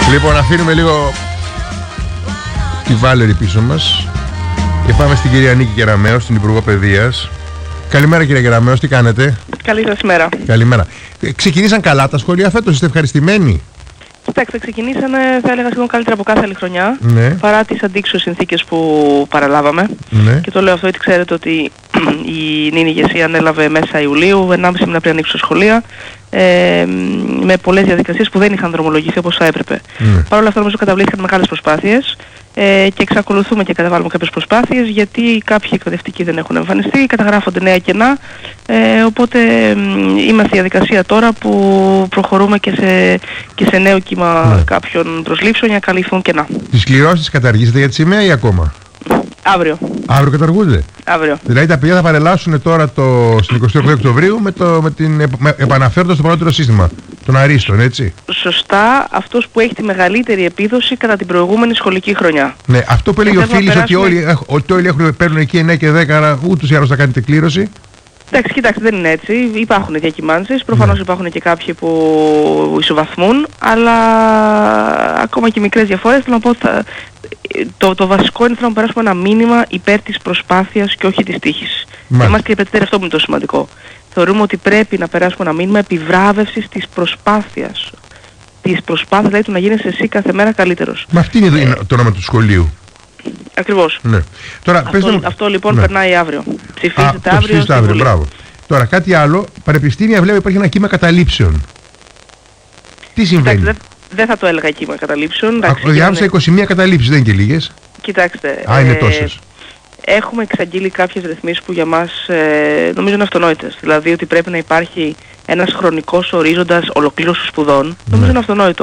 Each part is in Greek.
Λοιπόν, αφήνουμε λίγο τη Βάλερη πίσω μας και πάμε στην κυρία Νίκη Κεραμέο, στην Υπουργό Παιδείας. Καλημέρα κυρία Κεραμέο, τι κάνετε? Καλή σας μέρα. Καλημέρα. Ξεκινήσαν καλά τα σχολεία φέτος, είστε ευχαριστημένοι? Κοιτάξτε, ξεκινήσανε, θα έλεγα, σχεδόν καλύτερα από κάθε άλλη χρονιά, Ναι. παρά τις αντίξωες συνθήκες που παραλάβαμε. Ναι. Και το λέω αυτό γιατί ξέρετε ότι η νυν ηγεσία ανέλαβε μέσα Ιουλίου, 1,5 μήνα πριν ανοίξουν σχολεία, με πολλές διαδικασίες που δεν είχαν δρομολογηθεί όπως θα έπρεπε. Ναι. Παρ' όλα αυτά νομίζω καταβλήθηκαν μεγάλες προσπάθειες και εξακολουθούμε και καταβάλουμε κάποιες προσπάθειες, γιατί κάποιοι εκπαιδευτικοί δεν έχουν εμφανιστεί, καταγράφονται νέα κενά, οπότε είμαστε στη διαδικασία τώρα που προχωρούμε και σε νέο κύμα κάποιων προσλήψεων για να καλυφθούν κενά. Τις κληρώσεις καταργήσετε για τη σημαία ή ακόμα? Αύριο. Αύριο καταργούνται. Αύριο. Δηλαδή τα παιδιά θα παρελάσουν τώρα στην 28 Οκτωβρίου επαναφέροντας το παλαιότερο σύστημα των αρίστων, έτσι. Σωστά, αυτός που έχει τη μεγαλύτερη επίδοση κατά την προηγούμενη σχολική χρονιά. Ναι, αυτό που έλεγε ο Φίλης ότι όλοι παίρνουν εκεί 9 και 10, άρα ούτως ή άλλως θα κάνετε κλήρωση. Εντάξει, κοιτάξτε, δεν είναι έτσι. Υπάρχουν διακυμάνσεις. Προφανώς υπάρχουν και κάποιοι που ισοβαθμούν, αλλά ακόμα και μικρές διαφορές. Θέλω να πω, το βασικό είναι να περάσουμε ένα μήνυμα υπέρ της προσπάθειας και όχι της τύχης. Είμαστε και επαιτητέροι, αυτό που είναι το σημαντικό. Θεωρούμε ότι πρέπει να περάσουμε ένα μήνυμα επιβράβευσης της προσπάθειας. Της προσπάθειας, δηλαδή του να γίνεις εσύ κάθε μέρα καλύτερος. Μα αυτή είναι το όνομα του σχολείου. Ακριβώς. Ναι. Τώρα, αυτό λοιπόν περνάει αύριο. Ψηφίζεται αύριο. Μπράβο. Τώρα κάτι άλλο, πανεπιστήμια βλέπω υπάρχει ένα κύμα καταλήψεων. Τι συμβαίνει? Δεν θα το έλεγα κύμα καταλήψεων. Διάβασα 21 καταλήψεις, δεν είναι και λίγες. Κοιτάξτε. Είναι τόσες. Έχουμε εξαγγείλει κάποιες ρυθμίσεις που για μας νομίζω είναι αυτονόητες. Δηλαδή ότι πρέπει να υπάρχει ένας χρονικός ορίζοντας ολοκλήρωσης σπουδών. Νομίζω είναι αυτονόητο.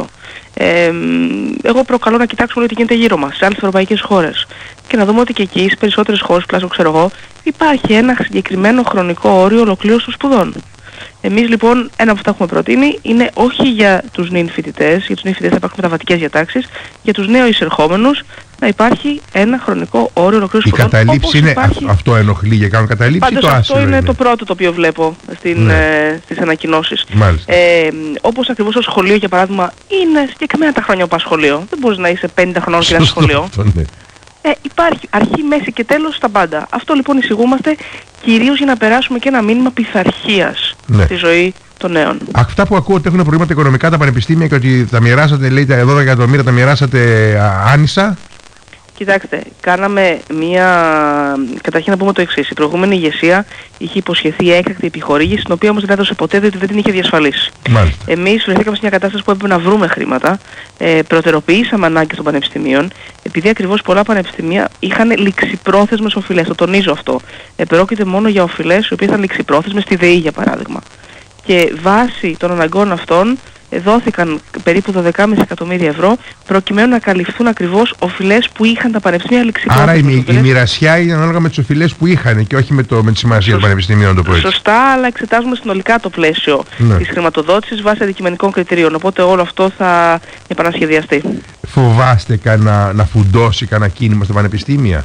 Εγώ προκαλώ να κοιτάξουμε τι γίνεται γύρω μας, σε άλλες ευρωπαϊκές χώρες. Και να δούμε ότι και εκεί, στις περισσότερες χώρες, τουλάχιστον ξέρω εγώ, υπάρχει ένα συγκεκριμένο χρονικό όριο ολοκλήρωσης των σπουδών. Εμείς λοιπόν ένα από αυτά που έχουμε προτείνει είναι όχι για τους νυν φοιτητές, για τους νυν φοιτητές θα υπάρχουν μεταβατικές διατάξεις, για τους νέους εισερχόμενους να υπάρχει ένα χρονικό όριο ολοκλήρωσης σπουδών. Η καταλήψη είναι αυτό ενοχλεί για κάνουν καταλήψη ή το άσυλο? Αυτό είναι το πρώτο το οποίο βλέπω στις ανακοινώσεις. Όπως ακριβώς το σχολείο για παράδειγμα είναι συγκεκριμένα τα χρόνια που πας σχολείο. Δεν μπορείς να είσαι 50 χρονών και να είσαι σχολείο. Υπάρχει αρχή, μέση και τέλος στα πάντα. Αυτό λοιπόν εισηγούμαστε κυρίως για να περάσουμε και ένα μήνυμα πειθαρχίας στη ζωή των νέων. Αυτά που ακούω ότι έχουν προβλήματα οικονομικά τα πανεπιστήμια και ότι τα μοιράσατε, λέει, τα 12 εκατομμύρια τα μοιράσατε άνισα. Κοιτάξτε, κάναμε καταρχήν να πούμε το εξής. Η προηγούμενη ηγεσία είχε υποσχεθεί έκτακτη επιχορήγηση, την οποία όμως δεν έδωσε ποτέ, διότι δεν την είχε διασφαλίσει. Εμείς βρεθήκαμε σε μια κατάσταση που έπρεπε να βρούμε χρήματα, προτεραιοποιήσαμε ανάγκες των πανεπιστημίων, επειδή ακριβώς πολλά πανεπιστημία είχαν ληξιπρόθεσμες οφειλές. Το τονίζω αυτό. Πρόκειται μόνο για οφειλές οι οποίες ήταν ληξιπρόθεσμες, στη ΔΕΗ για παράδειγμα. Και βάσει των αναγκών αυτών δόθηκαν περίπου 12,5 εκατομμύρια ευρώ προκειμένου να καλυφθούν ακριβώς οφειλές που είχαν τα πανεπιστήμια ληξιπρόθεσμες. Άρα η μοιρασιά είναι ανάλογα με τις οφειλές που είχαν και όχι με τη σημασία των πανεπιστημίων, το πω έτσι. Σωστά, αλλά εξετάζουμε συνολικά το πλαίσιο της χρηματοδότησης βάσει αντικειμενικών κριτηρίων. Οπότε όλο αυτό θα επανασχεδιαστεί. Φοβάστε να φουντώσει κανένα κίνημα στα πανεπιστήμια?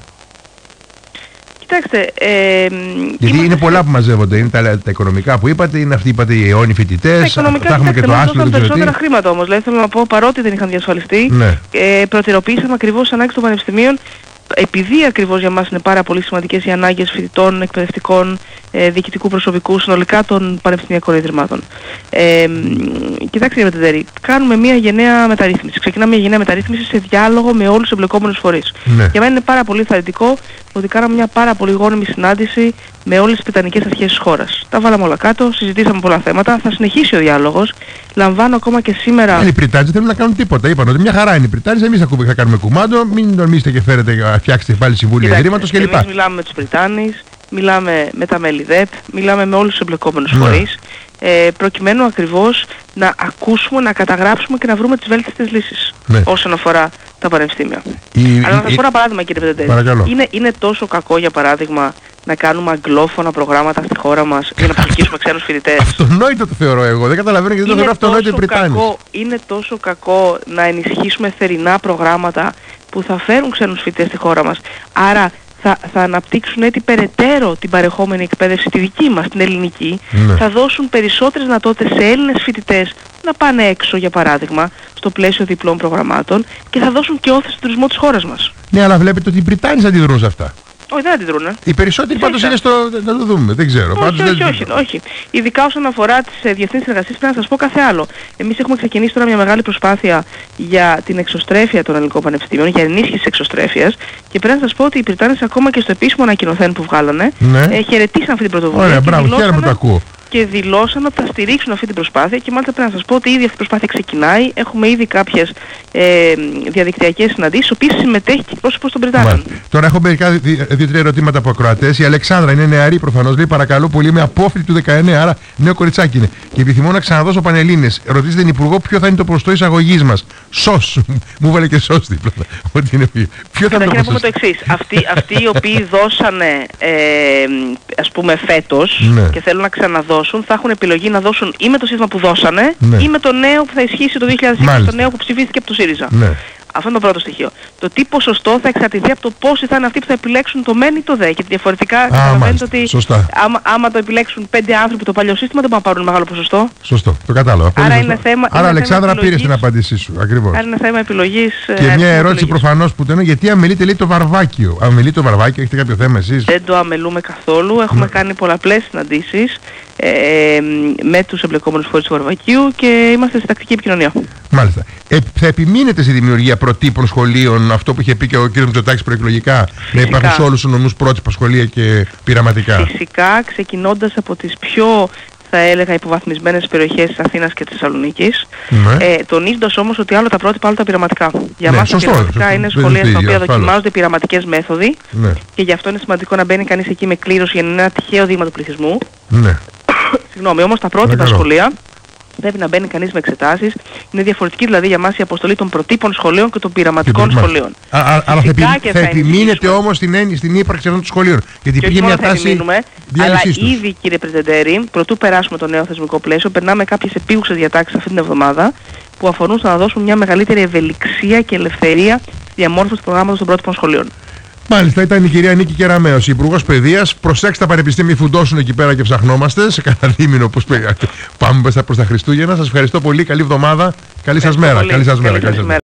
Κοιτάξτε, γιατί είναι πολλά που μαζεύονται. Είναι τα οικονομικά που είπατε, είναι αυτοί είπατε οι αιώνιοι φοιτητές. Θα έχουμε και το άσυλο. Περισσότερα χρήματα όμως. Δηλαδή θέλω να πω, παρότι δεν είχαν διασφαλιστεί, προτεραιοποιήσαμε ακριβώς τις ανάγκες των πανεπιστημίων. Επειδή ακριβώς για μας είναι πάρα πολύ σημαντικές οι ανάγκες φοιτητών, εκπαιδευτικών, διοικητικού προσωπικού, συνολικά των πανεπιστημιακών ιδρυμάτων. Κοιτάξτε κύριε Πετετέρη, κάνουμε μια γενναία μεταρρύθμιση. Ξεκινάμε μια γενναία μεταρρύθμιση σε διάλογο με όλους τους εμπλεκόμενους φορείς. Για μένα είναι πάρα πολύ θαρρυντικό ότι κάναμε μια πάρα πολύ γόνιμη συνάντηση με όλες τις πιτανικές αρχές της χώρας. Τα βάλαμε όλα κάτω, συζητήσαμε πολλά θέματα, θα συνεχίσει ο διάλογος. Λαμβάνω ακόμα και σήμερα. Οι Πριτάνες δεν θέλουν να κάνουν τίποτα. Είπαν ότι μια χαρά είναι οι Πριτάνες, εμείς θα κάνουμε κουμάντο, μην τολμήσετε και φέρετε, φτιάξετε πάλι συμβούλια ιδρύματος κλπ. Εμείς μιλάμε με τους Πριτάνες, μιλάμε με τα μέλη ΔΕΠ, μιλάμε με όλους τους εμπλεκόμενους φορείς, προκειμένου ακριβώς να ακούσουμε, να καταγράψουμε και να βρούμε τις βέλτιστες λύσεις όσον αφορά τα πανεπιστήμια. Αλλά να σας πω ένα παράδειγμα κύριε Πετετέρη. Είναι τόσο κακό για παράδειγμα να κάνουμε αγγλόφωνα προγράμματα στη χώρα μας για να προσελκύσουμε ξένους φοιτητές? Αυτονόητο το θεωρώ εγώ. Δεν καταλαβαίνω γιατί το θεωρώ αυτονόητο οι Πριτάνες. Είναι τόσο κακό να ενισχύσουμε θερινά προγράμματα που θα φέρουν ξένους φοιτητές στη χώρα μας. Άρα θα αναπτύξουν έτσι περαιτέρω την παρεχόμενη εκπαίδευση, τη δική μας, την ελληνική, θα δώσουν περισσότερες δυνατότητες σε Έλληνες φοιτητές να πάνε έξω, για παράδειγμα, στο πλαίσιο διπλών προγραμμάτων και θα δώσουν και όθηση στον τουρισμό της χώρας μας. Ναι, αλλά βλέπετε ότι οι Βρυτάνοι αντιδρούν σε αυτά. Όχι, δεν αντιδρούνε. Οι περισσότεροι πάντως είναι στο... να το δούμε, δεν ξέρω. Όχι. Ειδικά όσον αφορά τις διεθνείς εργασίες, πρέπει να σας πω κάθε άλλο. Εμείς έχουμε ξεκινήσει τώρα μια μεγάλη προσπάθεια για την εξωστρέφεια των ελληνικών πανεπιστήμιων, για ενίσχυση της εξωστρέφειας, και πρέπει να σας πω ότι οι Βρυτάνες ακόμα και στο επίσημο ανακοινωθέν που βγάλανε, χαιρετήσαν αυτή την πρωτοβουλία. Ωραία, μπράβο, χαίρομαι που το ακούω. Και δηλώσαν ότι θα στηρίξουν αυτή την προσπάθεια, και μάλιστα πρέπει να σας πω ότι ήδη αυτή η προσπάθεια ξεκινάει. Έχουμε ήδη κάποιες διαδικτυακές συναντήσεις, στις οποίες συμμετέχει και πρόσωπος των Βρυτάνων. Τώρα έχω μερικά 2-3 ερωτήματα από ακροατές. Η Αλεξάνδρα είναι νεαρή προφανώς, λέει παρακαλώ πολύ, είμαι απόφοιτη του 19, άρα νέο κοριτσάκι είναι. Και επιθυμώ να ξαναδώσω Πανελλήνες. Ρωτήστε την Υπουργό ποιο θα είναι το ποσοστό εισαγωγής μας. Σος. Μου βάλε και σος δίπλα. Ποιο θα είναι το ποσοστό? Να πούμε το εξής. Αυτοί οι οποίοι δώσανε ας πούμε φέτος και θέλουν να ξαναδώσουν, θα έχουν επιλογή να δώσουν ή με το σύστημα που δώσανε ή με το νέο που θα ισχύσει το 2020, το νέο που ψηφίστηκε από το ΣΥΡΙΖΑ. Αυτό είναι το πρώτο στοιχείο. Το τι ποσοστό θα εξαρτηθεί από το πόσοι θα είναι αυτοί που θα επιλέξουν το μεν ή το δε. Γιατί διαφορετικά καταλαβαίνετε ότι άμα το επιλέξουν 5 άνθρωποι το παλιό σύστημα, δεν μπορούν να πάρουν μεγάλο ποσοστό. Σωστό, το κατάλαβα. Άρα Αλεξάνδρα, πήρες την απάντησή σου. Ακριβώς. Άρα είναι θέμα επιλογής. Και μια ερώτηση προφανώς που τένω, γιατί αμελείτε λέει το Βαρβάκιο? Αμελείτε το Βαρβάκιο, έχετε κάποιο θέμα εσείς? Δεν το αμελούμε καθόλου. Έχουμε κάνει πολλαπλές συναντήσεις με τους εμπλεκόμενους φορείς του Βαρβακίου και είμαστε σε τακτική επικοινωνία. Μάλιστα. Θα επιμείνετε στη δημιουργία προτύπων σχολείων, αυτό που είχε πει και ο κ. Μητσοτάκης προεκλογικά, να υπάρχουν σε όλους τους νομούς πρότυπα σχολεία και πειραματικά? Φυσικά, ξεκινώντας από τις πιο, θα έλεγα, υποβαθμισμένες περιοχές της Αθήνας και της Θεσσαλονίκης, τονίζοντας όμως ότι άλλο τα πρότυπα, άλλο τα πειραματικά. Για μας τα πειραματικά είναι σχολεία στα οποία δοκιμάζονται πειραματικές μέθοδοι και γι' αυτό είναι σημαντικό να μπαίνει κανείς εκεί με κλήρωση για να είναι ένα τυχαίο δείγμα του πληθυσμού. Συγγνώμη, όμως τα πρότυπα σχολεία πρέπει να μπαίνει κανείς με εξετάσεις. Είναι διαφορετική δηλαδή για μας η αποστολή των προτύπων σχολείων και των πειραματικών σχολείων. Αλλά θα επιμείνετε όμως στην ύπαρξη αυτών των σχολείων? Γιατί υπήρχε μια τάση διάλυσης τους. Αλλά ήδη, κύριε Πρεσβυτέρη, πρωτού περάσουμε το νέο θεσμικό πλαίσιο, περνάμε κάποιες επίγουσες διατάξεις αυτή την εβδομάδα που αφορούν στο να δώσουν μια μεγαλύτερη ευελιξία και ελευθερία στη διαμόρφωση του προγράμματος των πρότυπων σχολείων. Μάλιστα, ήταν η κυρία Νίκη Κεραμέως, Υπουργός Παιδείας. Προσέξτε τα πανεπιστήμια, φουντώσουν εκεί πέρα και ψαχνόμαστε. Σε κανένα δίμηνο πώς πάμε προς τα Χριστούγεννα. Σας ευχαριστώ πολύ. Καλή εβδομάδα. Καλή σας μέρα.